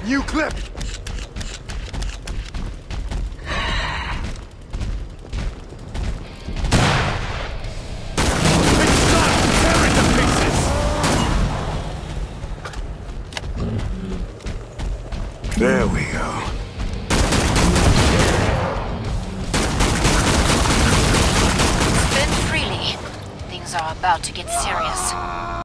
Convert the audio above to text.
New clip! There we go. Spin freely. Things are about to get serious.